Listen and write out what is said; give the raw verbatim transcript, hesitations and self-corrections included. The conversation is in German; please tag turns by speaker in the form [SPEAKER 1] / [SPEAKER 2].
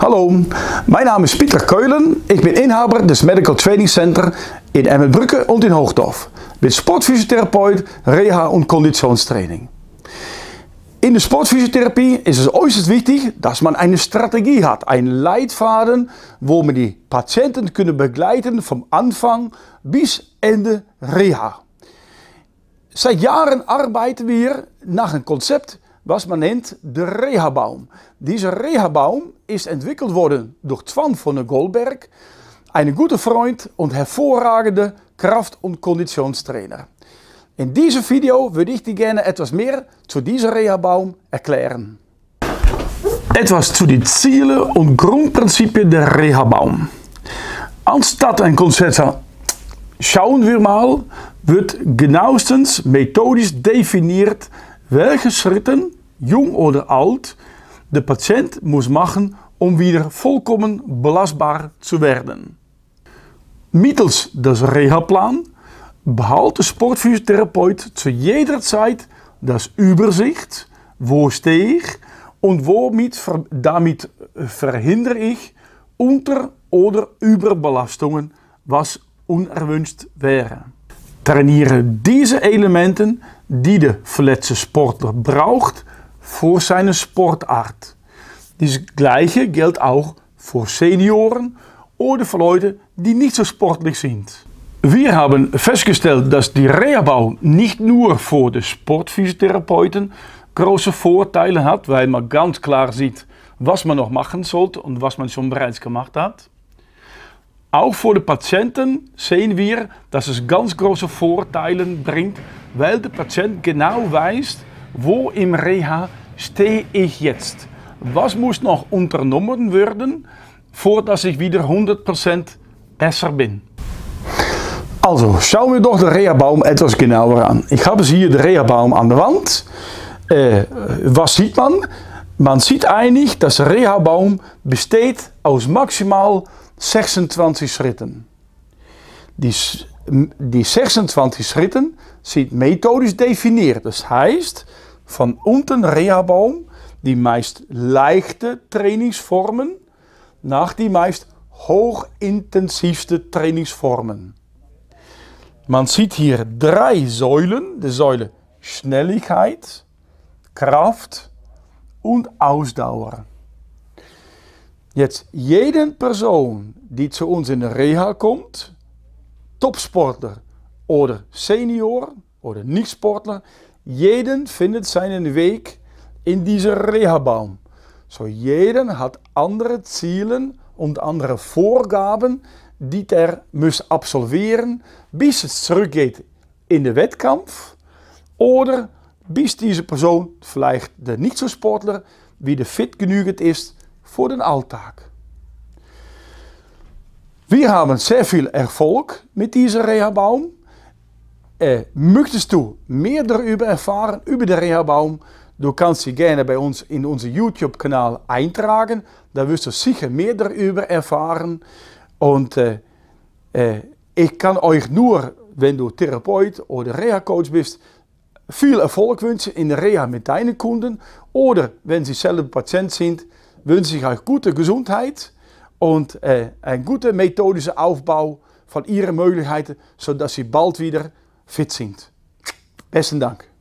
[SPEAKER 1] Hallo, mijn naam is Pieter Keulen. Ik ben inhaber des Medical Training Center in Emmenbrücke und in Hoogdorf. Ik ben sportfysiotherapeut, reha und Konditionstraining. In de sportphysiotherapie ist es äußerst wichtig, dass man eine Strategie hat, einen Leitfaden, wo man die Patienten können begleiten vom Anfang bis Ende Reha. Seit Jahren arbeiten wir nach einem Konzept, was man nennt de Reha-Baum. Dieser Reha-Baum ist entwickelt worden durch Twan von der Goldberg, ein guter Freund und hervorragender Kraft- und Konditionstrainer. In diesem Video würde ich dir gerne etwas mehr zu diesem Reha-Baum erklären. Etwas zu den Zielen und Grundprinzipien der Reha-Baum. Anstatt ein Konzept schauen wir mal, wird genauestens methodisch definiert, welche Schritten, jung oder alt, der Patient muss machen, um wieder vollkommen belastbar zu werden. Mittels des Reha-Plan behält der Sportphysiotherapeut zu jeder Zeit das Übersicht, wo stehe ich und womit damit verhindere ich Unter- oder Überbelastungen, was unerwünscht wäre. Trainiere diese Elementen, die der verletzte Sportler braucht, für seine Sportart. Dies Gleiche gilt auch für Senioren oder für Leute, die nicht so sportlich sind. Wir haben festgestellt, dass die Reha-Baum nicht nur für die Sportphysiotherapeuten große Vorteile hat, weil man ganz klar sieht, was man noch machen sollte und was man schon bereits gemacht hat. Auch für die Patienten sehen wir, dass es ganz große Vorteile bringt, weil der Patient genau weiß, wo im Reha stehe ich jetzt. Was muss noch unternommen werden, voordat ich wieder hundert Prozent besser bin? Also, schauen wir doch den Reha-Baum etwas genauer an. Ich habe hier den Reha-Baum an der Wand. Äh, was sieht man? Man sieht eigentlich, dass der Reha-Baum besteht aus maximal sechsundzwanzig Schritten. Die, die sechsundzwanzig Schritten sind methodisch definiert. Das heißt, von unten Reha-Baum die meist leichte Trainingsformen nach die meist hochintensivste Trainingsformen. Man sieht hier drei Säulen, die Säule Schnelligkeit, Kraft und Ausdauer. Jetzt, jede Person, die zu uns in der Reha kommt, Topsportler oder Senior oder Nicht-Sportler, jeden findet seinen Weg in dieser Reha-Baum. So, jeder hat andere Ziele und andere Vorgaben, die er muss absolvieren, bis es zurückgeht in den Wettkampf oder bis diese Person, vielleicht der Nicht-so-Sportler, wieder fit genügend ist für den Alltag. Wir haben sehr viel Erfolg mit dieser Reha-Baum. Äh, möchtest du mehr darüber erfahren, über den Reha-Baum, du kannst dich gerne bei uns in unser YouTube-Kanal eintragen. Da wirst du sicher mehr darüber erfahren. Und äh, äh, ich kann euch nur, wenn du Therapeut oder Reha-Coach bist, viel Erfolg wünschen in der Reha mit deinen Kunden. Oder wenn sie selber Patient sind, wünsche ich euch gute Gesundheit und äh, einen guten methodischen Aufbau von ihren Möglichkeiten, sodass sie bald wieder fit sind. Besten Dank.